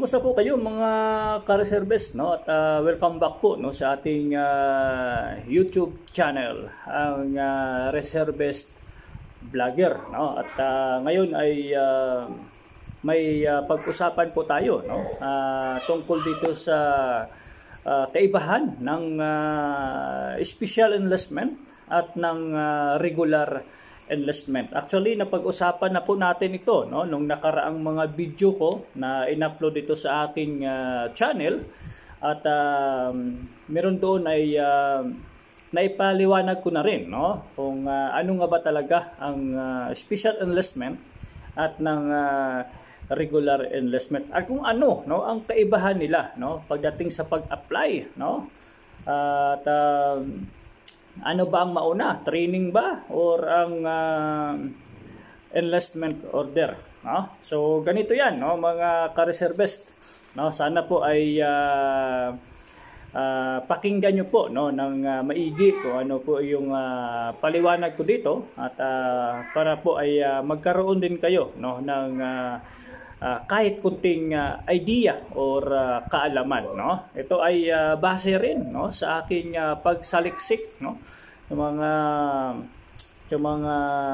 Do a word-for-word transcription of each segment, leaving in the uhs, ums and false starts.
Kumusta po kayo mga ka-reservist, no? At uh, welcome back po, no, sa ating uh, YouTube channel, ang uh, Reservist Vlogger, no? At uh, ngayon ay uh, may uh, pag-usapan po tayo, no? Uh, tungkol dito sa uh, kaibahan ng uh, special enlistment at ng uh, regular enlistment. Actually, napag-usapan na po natin ito, no, nung nakaraang mga video ko na in-upload dito sa aking uh, channel. At uh, meron doon ay uh, naipaliwanag ko na rin, no, kung uh, ano nga ba talaga ang uh, special enlistment at ng uh, regular enlistment. At kung ano, no, ang kaibahan nila, no, pagdating sa pag-apply, no. Uh, at uh, ano ba ang mauna? Training ba or ang uh, enlistment order? No? So ganito 'yan, no, mga ka-reservist. No, sana po ay uh, uh, pakinggan niyo po, no, ng uh, maigi kung ano po yung uh, paliwanag ko dito at uh, para po ay uh, magkaroon din kayo, no, ng uh, uh, kahit kunting uh, idea or uh, kaalaman, no. Ito ay uh, base rin, no, sa aking uh, pagsaliksik, no, yung mga yung mga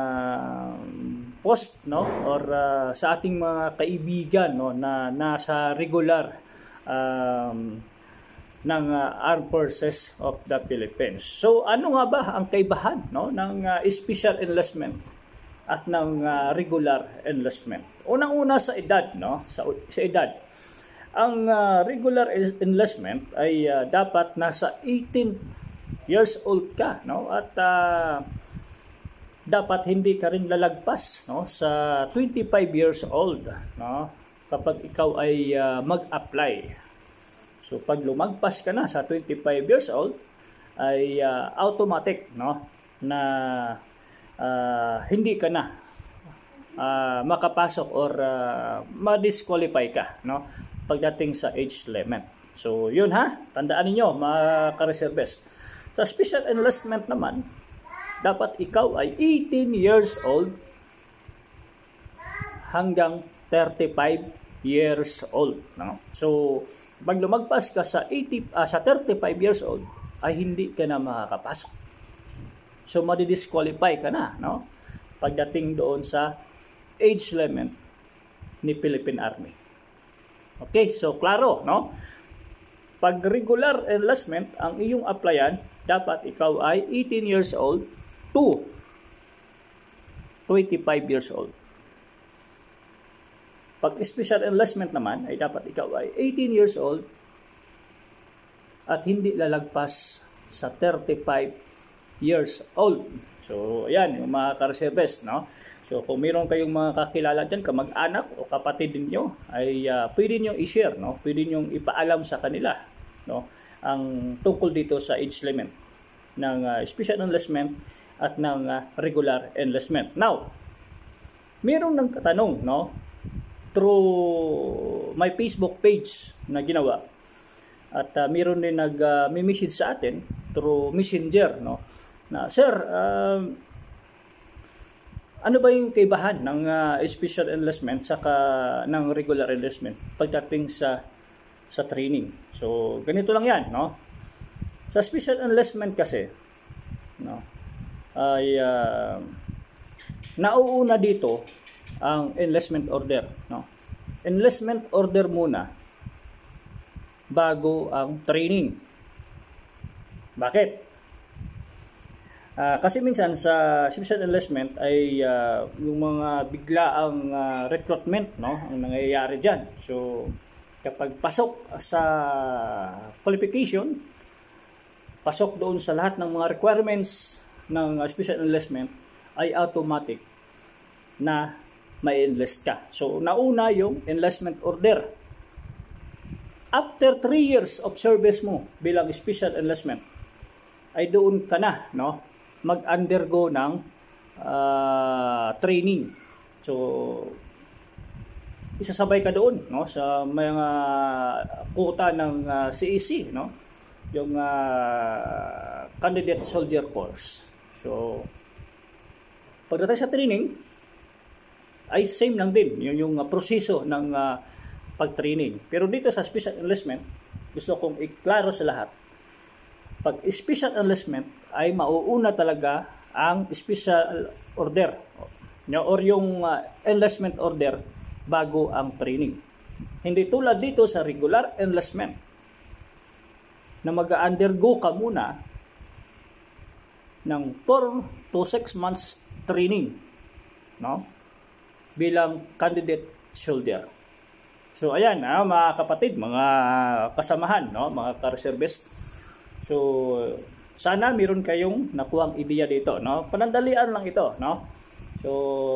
post, no, or uh, sa ating mga kaibigan, no, na nasa regular um, ng uh, Armed Forces of the Philippines. So ano nga ba ang kaibahan, no, ng uh, special enlistment at ng uh, regular enlistment? Unang-una sa edad, no, sa, sa edad. Ang uh, regular enlistment ay uh, dapat nasa eighteen years old ka, no, at uh, dapat hindi ka rin lalagpas, no, sa twenty-five years old, no, kapag ikaw ay uh, mag-apply. So pag lumagpas ka na sa twenty-five years old ay uh, automatic, no, na uh, hindi ka na uh, makapasok or uh, ma-disqualify ka, no, pagdating sa age limit. So yun, ha, tandaan niyo mga ka-reservist. Sa special enlistment naman, dapat ikaw ay eighteen years old hanggang thirty-five years old, no? So pag lumagpas ka sa eighty uh, sa thirty-five years old ay hindi ka na makakapasok. So madi-disqualify ka na, no, pagdating doon sa age limit ni Philippine Army. Okay, so klaro, no? Pag regular enlistment ang iyong applyan, dapat ikaw ay eighteen years old to twenty-five years old. Pag special enlistment naman ay dapat ikaw ay eighteen years old at hindi lalagpas sa thirty-five years old. So ayan yung mga ka-reservist, no. So kung mayroon kayong mga kakilala dyan, kamag-anak o kapatid niyo ay uh, pwede niyo i-share, no, pwede niyo ipaalam sa kanila, no, ang tungkol dito sa age limit ng uh, special enlistment at ng uh, regular enlistment. Now, mayroon ng katanong, no, through my Facebook page na ginawa at uh, mayroon din nag-message uh, sa atin through Messenger, no, na sir, uh, ano ba yung kaibahan ng uh, special enlistment saka ng regular enlistment pagdating sa sa training? So ganito lang yan, no. Sa special enlistment kasi, no, ay uh, nauuna dito ang enlistment order, no. Enlistment order muna bago ang training. Bakit? Uh, kasi minsan sa special enlistment ay uh, yung mga biglaang uh, recruitment, no, ang nangyayari diyan. So kapag pasok sa qualification, pasok doon sa lahat ng mga requirements ng uh, special enlistment, ay automatic na may enlist ka. So nauna yung enlistment order. After three years of service mo bilang special enlistment, ay doon ka na, no, mag-undergo ng uh, training. So isasabay ka doon, no, sa mga quota ng uh, C E C, no, yung uh, Candidate Soldier Course. So pagdating sa training ay same lang din yung, yung uh, proseso ng uh, pag-training. Pero dito sa special enlistment, gusto kong iklaro sa lahat. Pag special enlistment ay mauuna talaga ang special order or yung uh, enlistment order bago ang training. Hindi tulad dito sa regular enlistment na mag-undergo ka muna ng four to six months training, no? Bilang candidate soldier. So ayan, ah, mga kapatid, mga kasamahan, no, mga ka-reservist. So sana meron kayong nakuhang ideya dito, no? Panandalian lang ito, no? So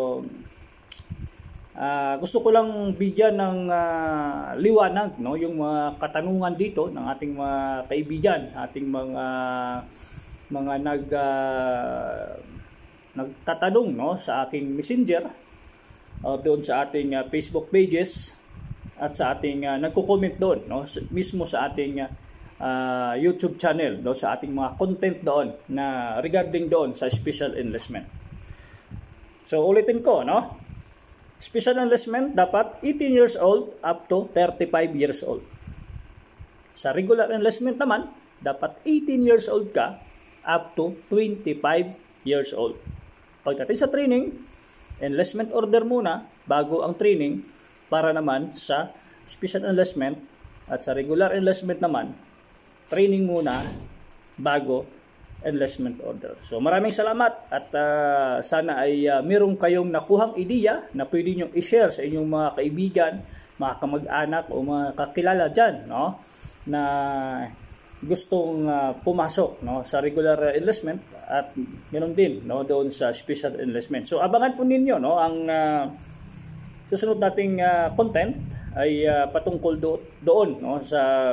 uh, gusto ko lang bigyan ng uh, liwanag, no, yung mga katanungan dito ng ating mga kaibigan, ating mga mga nag uh, nagtatanong, no, sa aking Messenger o uh, doon sa ating uh, Facebook pages at sa ating uh, nagko-comment doon, no, mismo sa ating uh, uh, YouTube channel, no, sa ating mga content doon na regarding doon sa special enlistment. So ulitin ko, no, special enlistment dapat eighteen years old up to thirty-five years old. Sa regular enlistment naman dapat eighteen years old ka up to twenty-five years old. Pagdating sa training, enlistment order muna bago ang training para naman sa special enlistment, at sa regular enlistment naman, training muna bago enlistment order. So maraming salamat at uh, sana ay uh, meron kayong nakuhang ideya na pwede nyo i-share sa inyong mga kaibigan, mga kamag-anak o mga kakilala dyan, no, na gustong uh, pumasok, no, sa regular enlistment at ganoon din, no, doon sa special enlistment. So abangan po ninyo, no, ang uh, susunod nating uh, content ay uh, patungkol do doon, no, sa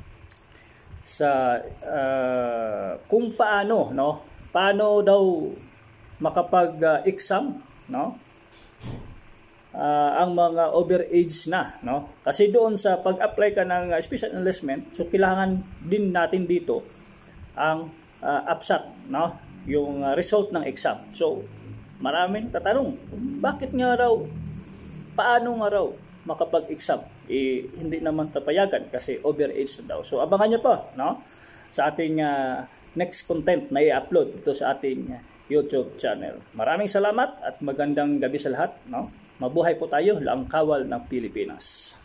sa uh, kung paano, no, paano daw makapag-exam, no, uh, ang mga overage na, no, kasi doon sa pag-apply ka ng special enlistment, so kailangan din natin dito ang uh, APSAT, no, yung uh, result ng exam. So maraming tatanong, bakit nga raw, paano nga raw makapag-exam? Eh, hindi naman tapayagan kasi overage na daw. So abangan nyo po, no, sa ating uh, next content na i-upload dito sa ating YouTube channel. Maraming salamat at magandang gabi sa lahat, no. Mabuhay po tayo, lang kawal ng Pilipinas.